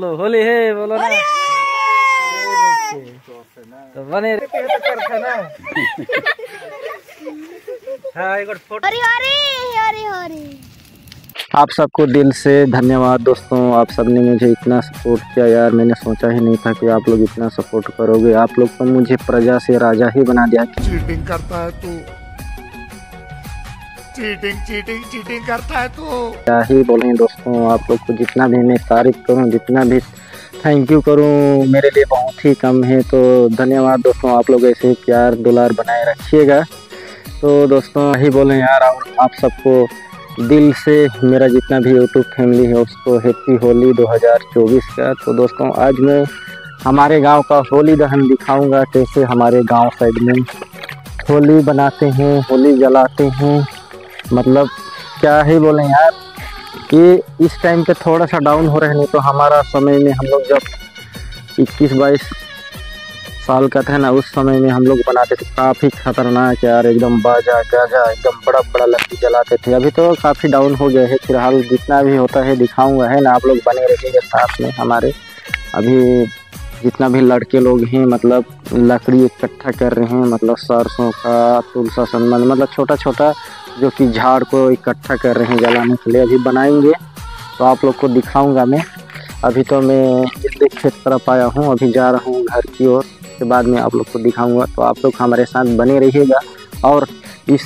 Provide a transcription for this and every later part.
बोलो होली है, बोलो ना। तो बने करते ना। हाँ, एक फोटो। हरी हरी हरी हरी। आप सबको दिल से धन्यवाद दोस्तों, आप सबने मुझे इतना सपोर्ट किया यार, मैंने सोचा ही नहीं था कि आप लोग इतना सपोर्ट करोगे। आप लोग तो मुझे प्रजा से राजा ही बना दिया। चीटिंग करता है तू, चीटिंग चीटिंग चीटिंग करता है तू। क्या ही बोलें दोस्तों, आप लोग को जितना भी मैं तारीफ करूं, जितना भी थैंक यू करूं, मेरे लिए बहुत ही कम है। तो धन्यवाद दोस्तों, आप लोग ऐसे ही प्यार दुलार बनाए रखिएगा। तो दोस्तों यही बोलें यार, और आप सबको दिल से मेरा जितना भी यूट्यूब फैमिली है उसको हैप्पी होली 2024 का। तो दोस्तों आज मैं हमारे गांव का होली दहन दिखाऊंगा, कैसे हमारे गांव साइड में होली बनाते हैं, होली जलाते हैं। मतलब क्या ही बोलें यार, ये इस टाइम पे थोड़ा सा डाउन हो रहे हैं, नहीं तो हमारा समय में हम लोग जब 21-22 साल का था ना, उस समय में हम लोग बनाते थे काफ़ी खतरनाक यार, एकदम बाजा गाजा एकदम बड़ा बड़ा लकड़ी जलाते थे। अभी तो काफ़ी डाउन हो गए हैं, फिलहाल जितना भी होता है दिखाऊंगा, है ना। आप लोग बने रहिएगा साथ में हमारे। अभी जितना भी लड़के लोग हैं मतलब लकड़ी इकट्ठा कर रहे हैं, मतलब सरसों का तुलसा संबंध, मतलब छोटा छोटा जो कि झाड़ को इकट्ठा कर रहे हैं जलाने के लिए। अभी बनाएंगे तो आप लोग को दिखाऊंगा मैं। अभी तो मैं इस खेत तरफ आया हूँ, अभी जा रहा हूँ घर की ओर, के बाद में आप लोग को दिखाऊंगा। तो आप लोग हमारे साथ बने रहिएगा और इस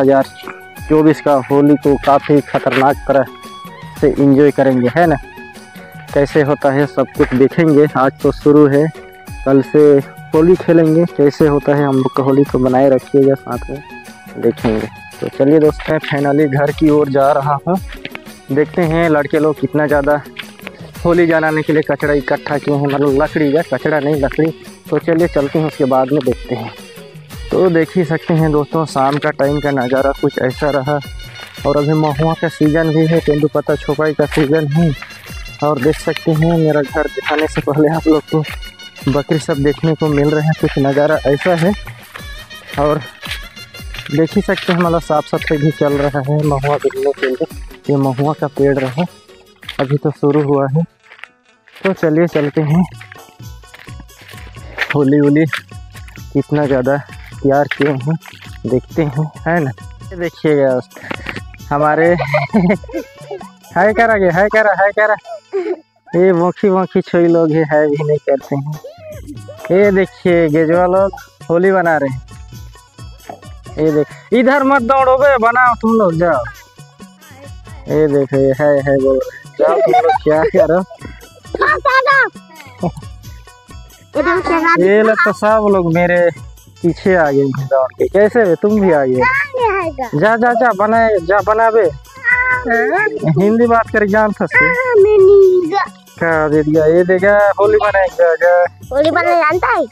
2024 का होली को काफ़ी खतरनाक तरह से एंजॉय करेंगे, है ना। कैसे होता है सब कुछ देखेंगे। आज तो शुरू है, कल से होली खेलेंगे, कैसे होता है हम लोग का होली। तो बनाए रखिएगा साथ में, देखेंगे। तो चलिए दोस्तों, फाइनली घर की ओर जा रहा हूँ। देखते हैं लड़के लोग कितना ज़्यादा होली जलाने के लिए कचरा इकट्ठा किए हैं, मतलब लकड़ी का कचरा नहीं, लकड़ी। तो चलिए चलते हैं, उसके बाद में देखते हैं। तो देख ही सकते हैं दोस्तों, शाम का टाइम का नज़ारा कुछ ऐसा रहा। और अभी महुआ का सीज़न भी है, तेंदुपत्ता छुपाई का सीज़न है। और देख सकते हैं मेरा घर दिखाने से पहले आप लोग को बकरी सब देखने को मिल रहे हैं, कुछ नज़ारा ऐसा है। और देख ही सकते हैं मतलब साफ सफाई भी चल रहा है महुआ बिकने के लिए। ये महुआ का पेड़ रहा, अभी तो शुरू हुआ है। तो चलिए चलते हैं, होली होली कितना ज़्यादा प्यार किए हैं देखते हैं, है ना। देखिएगा हमारे है करा गया, है करा ये मोखी मोखी छोई लोग है भी नहीं करते हैं। ये देखिए गेजवा लोग होली बना रहे हैं। ये देख, इधर मत दौड़ो बे, बनाओ तुम लोग, जाओ। ये देखो ये है बोल रहे, जाओ तुम लोग, क्या करो। ये लोग तो सब लोग मेरे पीछे आ गए दौड़ के। कैसे तुम भी आ गए? जा जा जा बनाए, जा बनाबे। हिंदी बात कर जान था क्या दे दिया। ये देगा होली बनाएगा, होली बनाना जानता है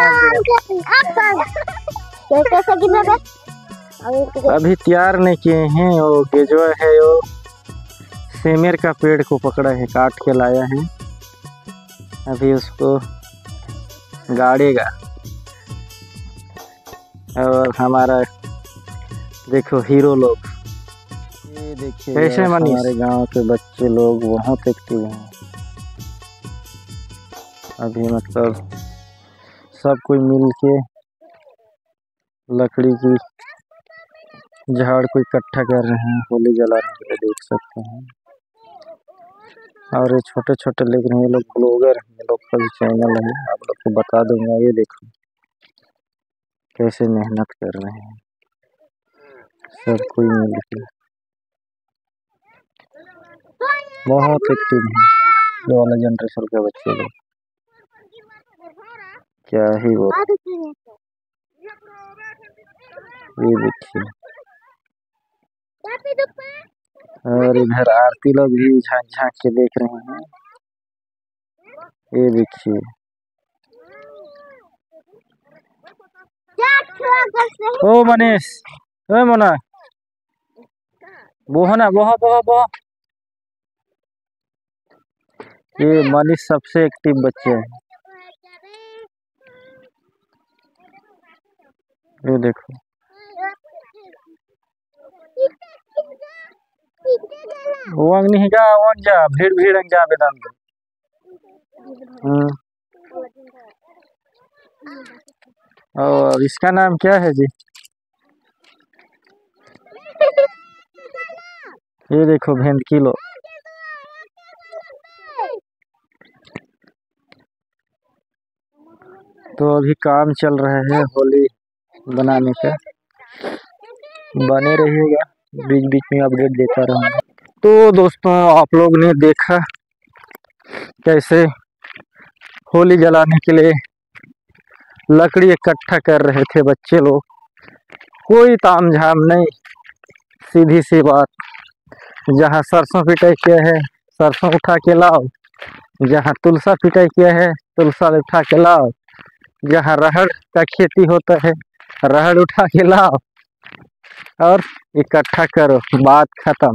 क्या? अभी तैयार नहीं किए हैं। वो गेजवा है, वो सेमेर का पेड़ को पकड़ा है, काट के लाया है, अभी उसको गाड़ेगा। और हमारा देखो हीरो लोग, ये देखिए कैसे हमारे गांव के बच्चे लोग बहुत एक्टिव हैं अभी। मतलब सब कोई मिल के लकड़ी की झाड़ को इकट्ठा कर रहे हैं होली जलाने के लिए, देख सकते हैं। और ये छोटे छोटे लेकिन ये लोग ब्लॉगर हैं, ये लोग का भी चैनल है, आप लोग को बता दूंगा। ये देखो कैसे मेहनत कर रहे हैं सब कोई मिलकर, बहुत एक्टिव है ये वाला जनरेशन के बच्चे लोग, क्या ही वो। ये देखिए, और इधर आरती लोग भी झांक झांक के देख रहे हैं। ये देखिए, ओ मनीष, ओ मोना, बोहो ना, बोहो बोहो बोहो। ये मनीष सबसे एक्टिव बच्चे हैं। ये देखो, वंग नहीं जा, वंग जा, भीड़ भीड़ जा बेदान। और इसका नाम क्या है जी? ये देखो भेंडकीलो। तो अभी काम चल रहा है होली बनाने का, बने रहिएगा, बीच बीच में अपडेट देता रहूँगा। तो दोस्तों आप लोग ने देखा कैसे होली जलाने के लिए लकड़ी इकट्ठा कर रहे थे बच्चे लोग। कोई तामझाम नहीं, सीधी सी बात। जहाँ सरसों पिटाई किया है सरसों उठा के लाओ, जहाँ तुलसा पिटाई किया है तुलसा उठा के लाओ, जहाँ रहड़ का खेती होता है रहड़ उठा के लाओ और इकट्ठा करो, बात खत्म।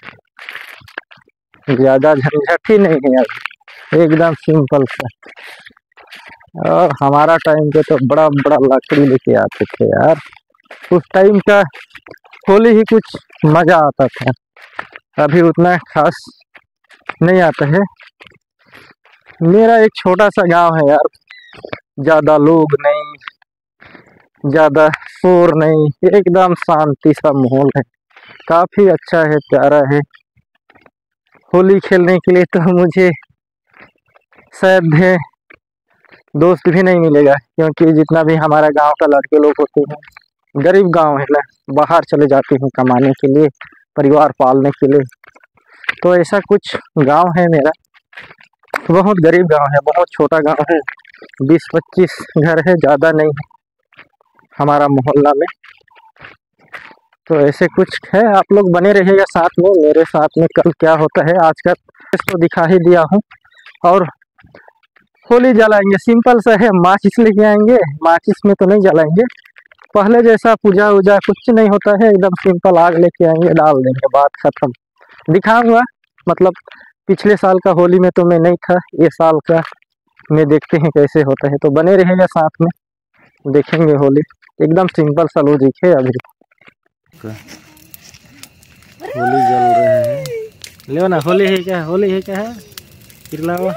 ज्यादा झंझट ही नहीं है, अभी एकदम सिंपल सा। और हमारा टाइम पे तो बड़ा बड़ा लकड़ी लेके आते थे यार, उस टाइम का होली ही कुछ मजा आता था, अभी उतना खास नहीं आता है। मेरा एक छोटा सा गांव है यार, ज्यादा लोग नहीं, ज्यादा शोर नहीं, एकदम शांति सा माहौल है, काफी अच्छा है, प्यारा है। होली खेलने के लिए तो मुझे शायद है दोस्त भी नहीं मिलेगा, क्योंकि जितना भी हमारा गांव का लड़के लोग होते हैं, गरीब गांव है ना, बाहर चले जाते हैं कमाने के लिए, परिवार पालने के लिए। तो ऐसा कुछ गांव है मेरा, बहुत गरीब गांव है, बहुत छोटा गांव है, 20-25 घर है, ज़्यादा नहीं है हमारा मोहल्ला में। तो ऐसे कुछ है, आप लोग बने रहिएगा साथ में मेरे साथ में। कल क्या होता है आज का इसको दिखा ही दिया हूँ। और होली जलाएंगे, सिंपल सा है, माचिस लेके आएंगे, माचिस में तो नहीं जलाएंगे, पहले जैसा पूजा वूजा कुछ नहीं होता है, एकदम सिंपल आग लेके आएंगे, डाल देंगे, बात खत्म। दिखाऊंगा, मतलब पिछले साल का होली में तो मैं नहीं था, ये साल का में देखते हैं कैसे होता है। तो बने रहेगा साथ में, देखेंगे होली, एकदम सिंपल सा लॉजिक है। अभी होली जल रहे हैं, ले ना, होली है क्या, होली है क्या है, चिल्लाओ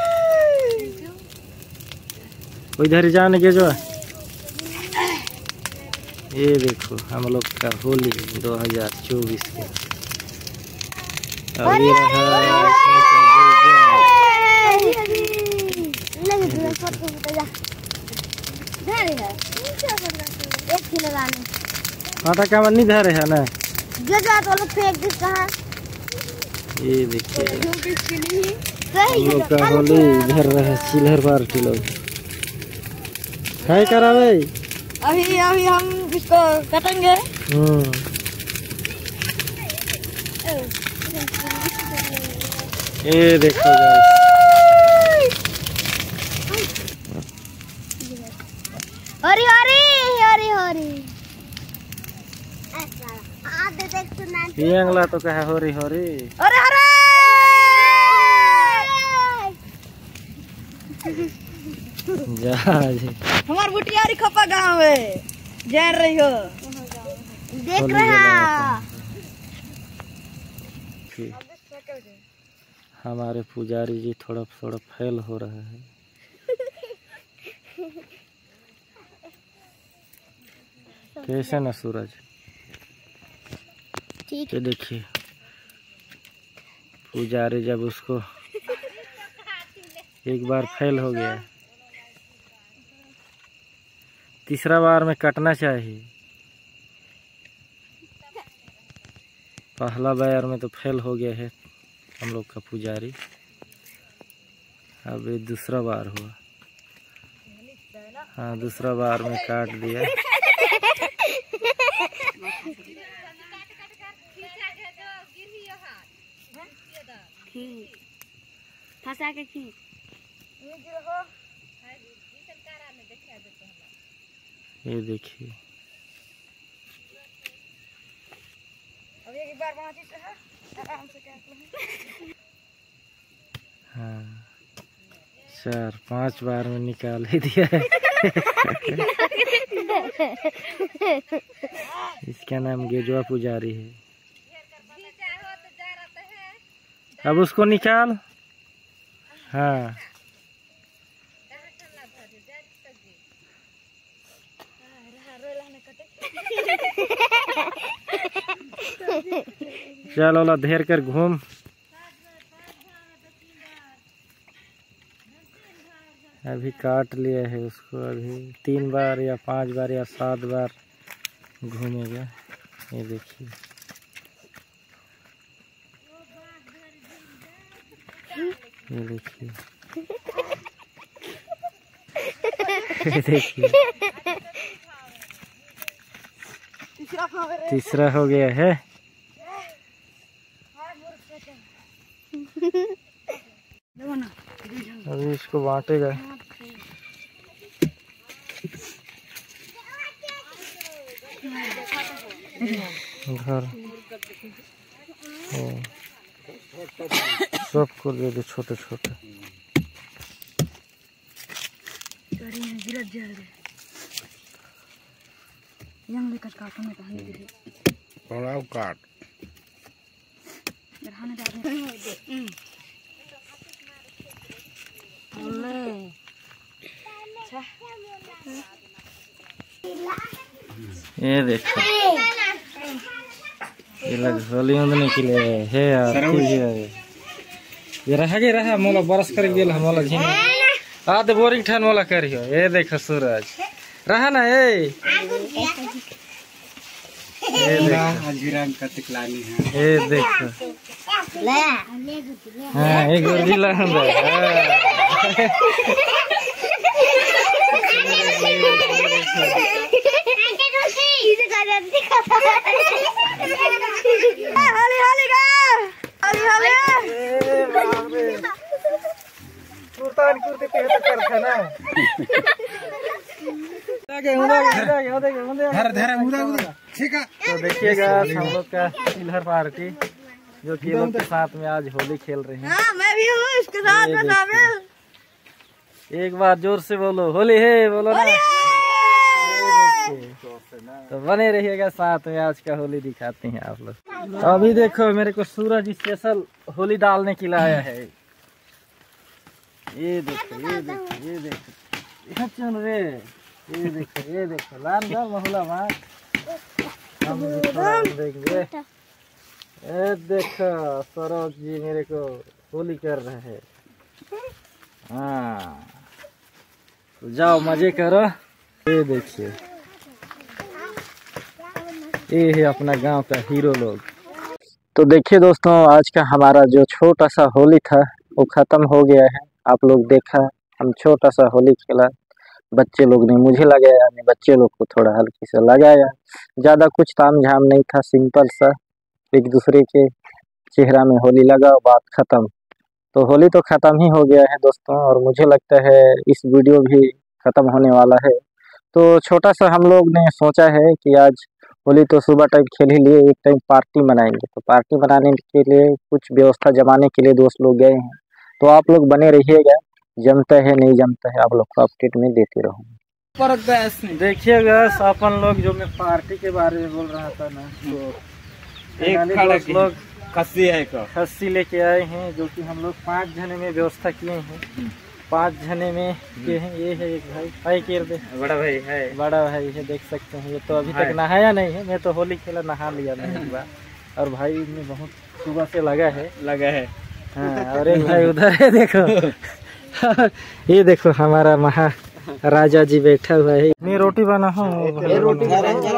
इधर जाने के जो। ये देखो हम लोग का होली 2024 का, और ये आटा का मन नहीं धरे है ना, ये देखिए हम लोग का होली इधर रहे, चिल्हर पार्टी लोग खाए करावे। अभी हम इसको काटेंगे। ये देखो हरी हरी हरी हरी ये अगला तो कहे होरी होरी, अरे अरे हमार बुटियारी खपा गाँव है, जा रही हो देख रहा। हमारे पुजारी जी थोड़ा थोड़ा फेल हो रहा है। कैसे ना सूरज, ठीक ये देखिए पुजारी जब उसको एक बार फेल हो गया, तीसरा बार में कटना चाहिए, पहला बार में तो फेल हो गया है हम लोग का पुजारी, अब ये दूसरा बार हुआ। हाँ दूसरा बार में काट दिया। फंसा के खींच, ये देखिए एक बार आराम से हाँ 4-5 बार में निकाल ही दिया है। इसका नाम गेजुआ पुजारी है। अब उसको निकाल, हाँ चलो ला धेर कर घूम। अभी काट लिया है उसको, अभी 3 बार या 5 बार या 7 बार घूमेगा। ये देखिए, ये देखिए, देखिए तीसरा हो गया है। अभी इसको बांटेगा। घर सबको दे दे, छोटे छोटे। काट ये देखो, ये लग होली उंदने के लिए है यार। ये रहा मोला बरस कर गेल, मोला झीन आधे बोरिंग ठान मोला करियो। ये देखो सूरज रहा ना, ये देखो, हाँ ये गुर्जी ला तो देखिएगा हम लोग का चिल्हर पार्टी, जो कि लोग के साथ में आज होली खेल रहे हैं। हाँ, मैं भी हूँ इसके साथ में शामिल। एक बार जोर से बोलो, होली है बोलो ना। तो बने रहिएगा साथ में, आज का होली दिखाते हैं आप लोग। अभी देखो मेरे को सूरज स्पेशल होली डालने के लिए आया है। ये देखो, ये देखो, ये देखो, चल रे, ये देखो, ये देखो, लाल लाल महुला मार हम देंगे। ये देखो सरोज जी मेरे को होली कर रहे हैं। हाँ तो जाओ मजे करो। ये देखिए, ये है अपना गांव का हीरो लोग। तो देखिए दोस्तों, आज का हमारा जो छोटा सा होली था वो खत्म हो गया है। आप लोग देखा, हम छोटा सा होली खेला, बच्चे लोग ने मुझे लगाया, मैं बच्चे लोग को थोड़ा हल्की से लगाया। ज़्यादा कुछ ताम झाम नहीं था, सिंपल सा एक दूसरे के चेहरा में होली लगाओ, बात खत्म। तो होली तो ख़त्म ही हो गया है दोस्तों, और मुझे लगता है इस वीडियो भी ख़त्म होने वाला है। तो छोटा सा हम लोग ने सोचा है कि आज होली तो सुबह टाइम खेल ही लिए, एक टाइम पार्टी मनाएंगे। तो पार्टी मनाने के लिए कुछ व्यवस्था जमाने के लिए दोस्त लोग गए हैं। तो आप लोग बने रहिएगा, जमता है नहीं जमता है आप लोग को अपडेट में देते रहूँगा। देखिएगा अपन लोग, जो मैं पार्टी के बारे में बोल रहा था ना, तो एक लोग खस्सी लेके आए हैं, जो कि हम लोग 5 जने में व्यवस्था किए हैं। 5 जने में ये है, ये है एक भाई केर दे, बड़ा भाई है, बड़ा भाई है, देख सकते हैं। ये तो अभी तक नहाया नहीं है, मैं तो होली खेला नहा लिया मैंने एक बार, और भाई में बहुत सुबह से लगा है। हाँ, और एक भाई उधर है देखो। ये देखो हमारा महा राजा जी बैठा हुआ है। मैं रोटी बना हूँ, रोटी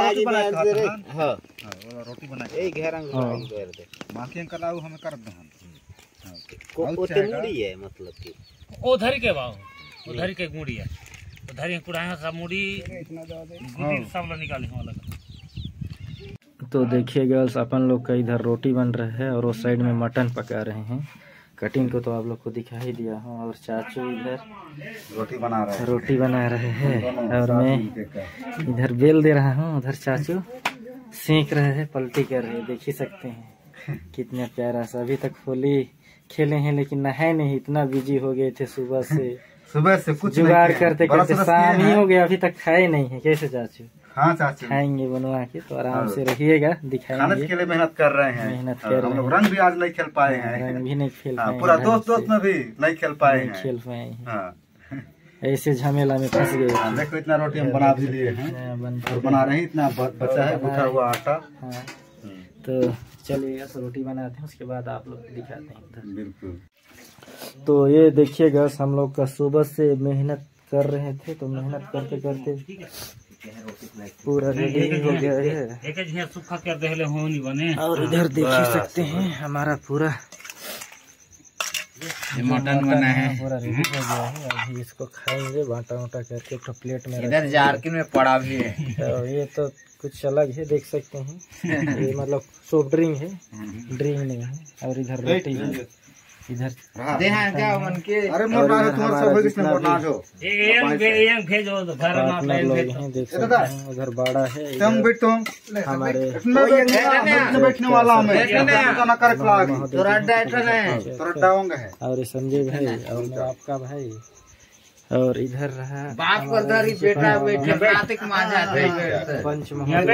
उधर के बाबू, उधर के गुड़ी है, उधर कुड़ाया सब मुड़ी सब लोग निकाले वाला। तो देखिए गर्ल्स, अपन लोग का इधर रोटी बन रहा है और उस साइड में मटन पका रहे हैं। कटिंग को तो आप लोग को दिखा ही दिया हूँ, और चाचू इधर रोटी बना रहे हैं, और मैं इधर बेल दे रहा हूँ, उधर चाचू सेंक रहे हैं, पलटी कर रहे हैं। देख ही सकते हैं कितना प्यारा सा। अभी तक होली खेले हैं लेकिन नहाए नहीं, इतना बिजी हो गए थे सुबह से कुछ जुगाड़ करते करते शाम ही हो गया, अभी तक खाए नहीं है। कैसे चाचू? हाँ चाचू, खाएंगे बनवा के, तो आराम से रहिएगा, दिखाएंगे। के लिए मेहनत कर रहे हैं, हम लोग रंग भी आज नहीं खेल पाए हैं, रंग भी नहीं खेल पाए, पूरा दोस्त में भी नहीं खेल पाए हैं। ऐसे झमेला में फंस गए। देखो इतना रोटी हम बना भी लिए हैं, बना रहे हैं, इतना बचा है, भूखा हुआ आटा। तो चलिए रोटी बनाते हैं, उसके बाद आप लोग दिखाते हैं उधर। बिल्कुल। तो ये देखिएगा हम लोग का सुबह से मेहनत कर रहे थे, तो मेहनत करते करते पूरा रेडी हो गया है। सूखा कर दे बने। और इधर देख ही सकते हैं हमारा पूरा मटन बना है, पूरा रेडी हो गया है। अभी इसको खाएंगे बाटा वाटा करके एक प्लेट में। इधर जारकिन में पड़ा भी है। तो ये तो कुछ अलग है, देख सकते हैं। ये मतलब सॉफ्ट ड्रिंक है, ड्रिंक नहीं है। और इधर रोटी है, इधर अरे मोटा है तुम्हारा सब किसने मोटा हो भेजो देख सकते हैं। उधर बाड़ा है, तुम बैठ तुम हमारे बैठने वाला मैं ना कर है। और संजय भाई और मैं आपका भाई। और इधर रहा बाप को धरी बेटा बैठे कार्तिक माजा पंच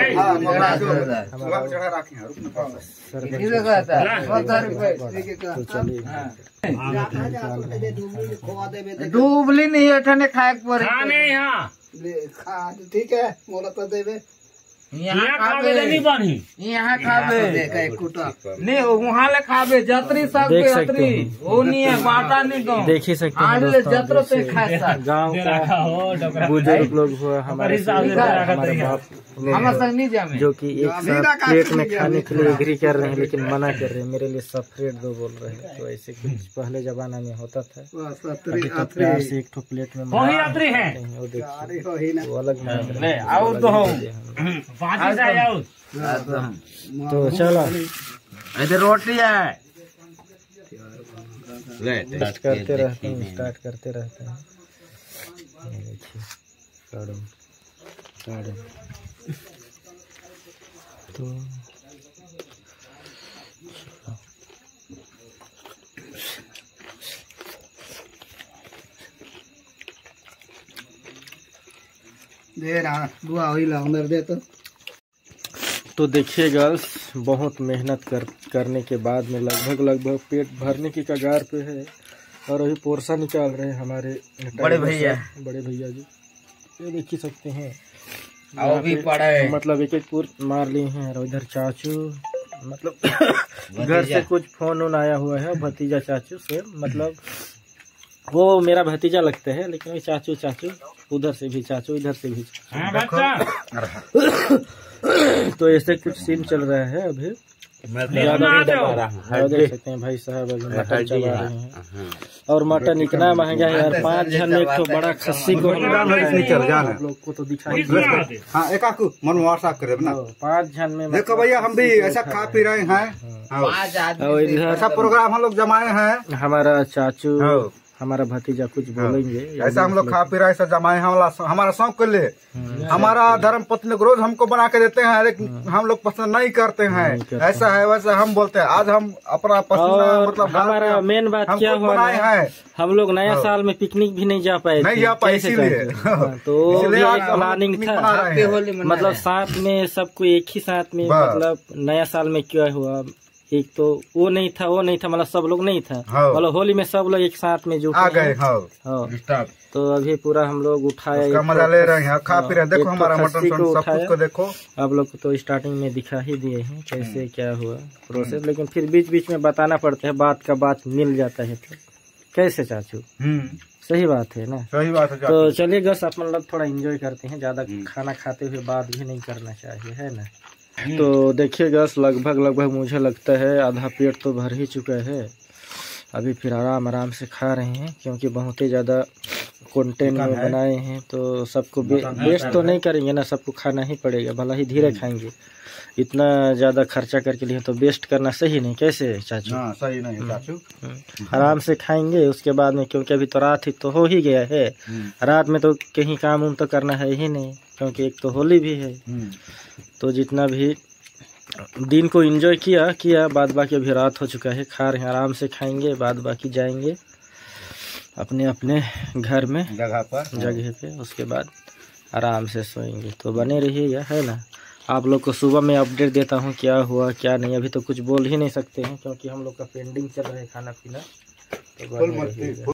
डूबली नहीं अठने खाए पर यहाँ ठीक है मोला तो देवे यहाँ खावे नहीं बनी, यहाँ खावे नहीं वहाँ ले खावे जतरी सब जतरी वो नहीं है बाटा नहीं दो। देख ही सकते हैं जतरो से खाए गाँव का बुजुर्ग लोग हुआ हमारे बाप जो कि एक साथ प्लेट में खाने के लिए एग्री कर रहे हैं, लेकिन मना कर रहे हैं, मेरे लिए सेपरेट दो बोल रहे हैं। तो ऐसे कुछ पहले जमाना में होता था। अभी तो प्यार से एक प्लेट में वो अलग तो चलो इधर रोटी है स्टार्ट करते रहते हैं। देखिए तो दे रहा दुआ हुई ला अंदर दे तो देखिए गर्ल्स, बहुत मेहनत करने के बाद में लगभग पेट भरने की कगार पे है। और अभी पोरसा निकाल रहे हैं हमारे बड़े भैया जी। ये देख ही सकते हैं भी पड़ा है। मतलब एक पूर मार लिए हैं। और इधर चाचू मतलब घर से कुछ फोन आया हुआ है, भतीजा चाचू से, मतलब वो मेरा भतीजा लगते हैं, लेकिन वो चाचू उधर से भी चाचू, इधर से भी तो ऐसे कुछ सीन चल रहा है अभी। देख सकते हैं भाई साहब अभी मटन चला रहे हैं। और मटन इतना महंगा है यार, 5 जन में एक तो बड़ा खस्सी को हम लोग को तो दिखाई ना 5 जन में। देखो भैया हम भी ऐसा खा पी रहे हैं, ऐसा प्रोग्राम हम लोग जमाए हैं। हमारा चाचू हमारा भतीजा कुछ बोलेंगे, ऐसा हम लोग खा पी रहे ऐसा जमाए हमारा शौक के लिए। हमारा धर्म पत्नी रोज हमको बना के देते हैं, लेकिन हम लोग पसंद नहीं करते हैं। ऐसा है वैसा हम बोलते हैं। आज हम अपना पसंद मतलब हमारा मेन बात क्या हुआ है, हम लोग नया साल में पिकनिक भी नहीं जा पाए, इसीलिए तो प्लानिंग था। मतलब साथ में सबको एक ही साथ में, मतलब नया साल में क्या हुआ, एक तो वो नहीं था मतलब सब लोग नहीं था, मतलब होली में सब लोग एक साथ में जो आ गए। तो अभी पूरा हम लोग उठाया, मजा ले रहे हैं, खा पी रहे हैं। देखो हमारा मटन सब कुछ को देखो। आप लोग को तो स्टार्टिंग में दिखा ही दिए हैं कैसे क्या हुआ प्रोसेस, लेकिन फिर बीच बीच में बताना पड़ता है, बात का बात मिल जाता है। तो कैसे चाचू, सही बात है ना, सही बात है। तो चलिए गस अपन लोग थोड़ा एंजॉय करते हैं, ज्यादा खाना खाते हुए बात भी नहीं करना चाहिए, है ना। तो देखिए गस, लगभग मुझे लगता है आधा पेट तो भर ही चुका है। अभी फिर आराम से खा रहे हैं, क्योंकि बहुत ही ज़्यादा कंटेंट में बनाए हैं। तो सबको वेस्ट तो नहीं करेंगे ना, सबको खाना ही पड़ेगा, भला ही धीरे खाएंगे। इतना ज़्यादा खर्चा करके लिए तो वेस्ट करना सही नहीं। कैसे चाचू? हाँ, सही नहीं चाचू। आराम से खाएंगे, उसके बाद में, क्योंकि अभी तो रात ही तो हो ही गया है। रात में तो कहीं काम तो करना है ही नहीं, क्योंकि एक तो होली भी है। तो जितना भी दिन को एंजॉय किया बाद बाकी अभी रात हो चुका है, खा रहे हैं, आराम से खाएंगे, बाद बाकी जाएंगे अपने अपने घर में जगह पे, उसके बाद आराम से सोएंगे। तो बने रहिएगा, है ना। आप लोग को सुबह में अपडेट देता हूँ क्या हुआ क्या नहीं। अभी तो कुछ बोल ही नहीं सकते हैं, क्योंकि हम लोग का पेंडिंग चल रहा है खाना पीना। तो